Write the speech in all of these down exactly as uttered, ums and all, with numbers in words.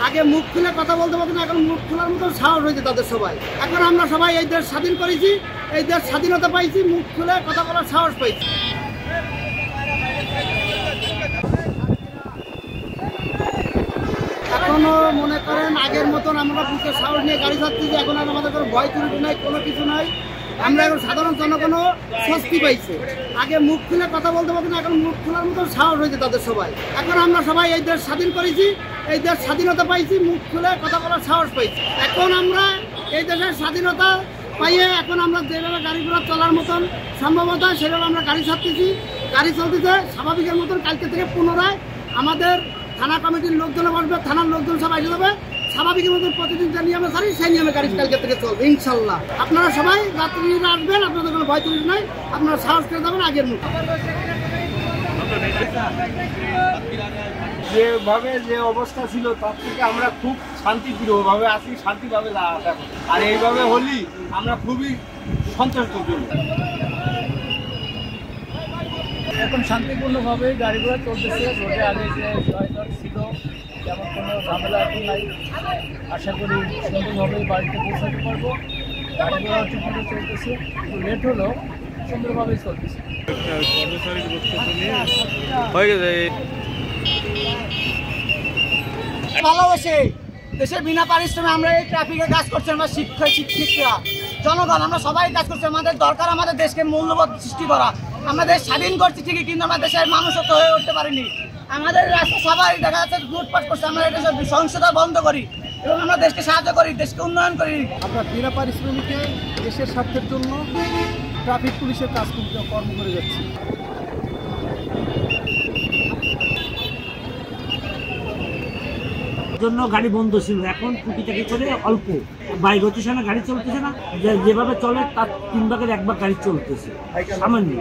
আগে মুখ খুলে কথা বলতে পারতো না, এখন মুখ খোলার মতো সাহস হয়েছে তাদের সবাই। এখন আমরা সবাই এই দেশ স্বাধীন করেছি, এই দেশ স্বাধীনতা পাইছি, মুখ খুলে কথা বলার সাহস পাইছি। এখনো মনে করেন আগের মতন আমরা বুকের সাহস নিয়ে গাড়ি চালাচ্ছি, এখন আর আমাদের কোনো ভয় ত্রুটি নাই, কোনো কিছু নাই। আমরা এখন সাধারণ জনগণও স্বস্তি পাইছে। আগে মুখ খুলে কথা বলতে পারতো না, এখন মুখ খোলার মতো সাহস হয়েছে তাদের সবাই। এখন আমরা সবাই এই দেশ স্বাধীন করেছি, এই দেশ স্বাধীনতা পাইছি, মুখ খুলে কথা বলার সাহস পাইছি। এখন আমরা এই দেশের স্বাধীনতা পাইয়ে এখন আমরা যেভাবে গাড়ি ঘোড়া চলার মতন সম্ভবতা সেভাবে আমরা গাড়ি ছাড়তেছি, গাড়ি চলতেছে স্বাভাবিকের মতন। কালকে থেকে পুনরায় আমাদের থানা কমিটির লোকজন বসবে, থানার লোকজন সব এসে যাবে, স্বাভাবিকের মতন প্রতিদিন যে নিয়মে সারি সেই নিয়মে গাড়ি কালকে থেকে চলবে ইনশাল্লাহ। আপনারা সবাই রাত্রিরা আসবেন, আপনাদের কোনো ভয় ত্রুটি নাই, আপনারা সাহস করে যাবেন আগের মতো। যেভাবে যে অবস্থা ছিল তার থেকে আমরা খুব শান্তিপ্রিয়ভাবে আসি, শান্তিভাবে থাকি, আর এইভাবে হলি আমরা খুবই সন্তুষ্ট করি। এখন শান্তিপূর্ণভাবে গাড়ি ঘোড়া চলতেছে। রোডে আগে যে জয়জট ছিল তেমন কোনো ঝামেলা এখন নাই। আশা করি সুন্দরভাবেই বাড়িতে পৌঁছাতে পারবো। গাড়ি ঘোড়া ঠিকমতো চলতেছে, একটু লেট হলেও সুন্দরভাবেই চলতেছে। ভালোবাসে দেশের বিনা পারিশ্রমে আমরা এই ট্রাফিকে কাজ করছি, আমরা শিক্ষক শিক্ষিকরা জনগণ আমরা সবাই কাজ করছি। আমাদের দরকার আমাদের দেশকে মূল্যবোধ সৃষ্টি করা। আমরা দেশ স্বাধীন করছি ঠিকই, কিন্তু আমরা দেশের মানুষও তো হয়ে উঠতে পারিনি। আমাদের রাস্তা সবাই দেখা যাচ্ছে লুটপাট করছে। আমরা এটা সব সহিংসতা বন্ধ করি এবং আমরা দেশকে সাহায্য করি, দেশকে উন্নয়ন করি। আমরা বিনা পারিশ্রমিকে দেশের স্বার্থের জন্য ট্রাফিক পুলিশের কাজ কর্ম করে যাচ্ছি। জন্য গাড়ি বন্ধ ছিল, এখন টুকিটাকি করে অল্প বাইক হচ্ছে না, গাড়ি চলতেছে না, যেভাবে চলে তার তিন ভাগের এক ভাগ গাড়ি চলতেছে সামান্য।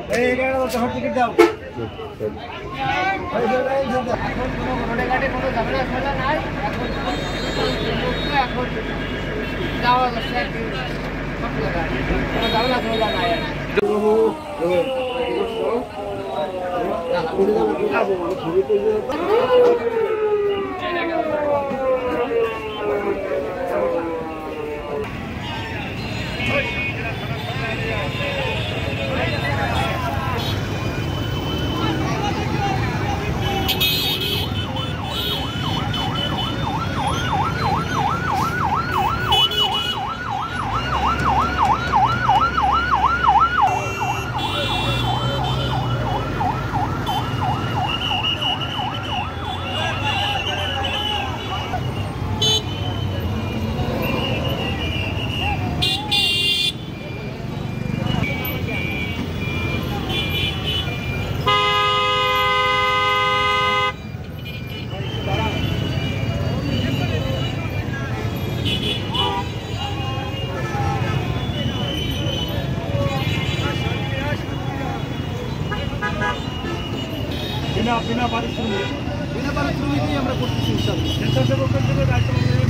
বিনা বিনা পারিশ্রমিক বিনা পারিশ্রমিকই আমরা করতেছি।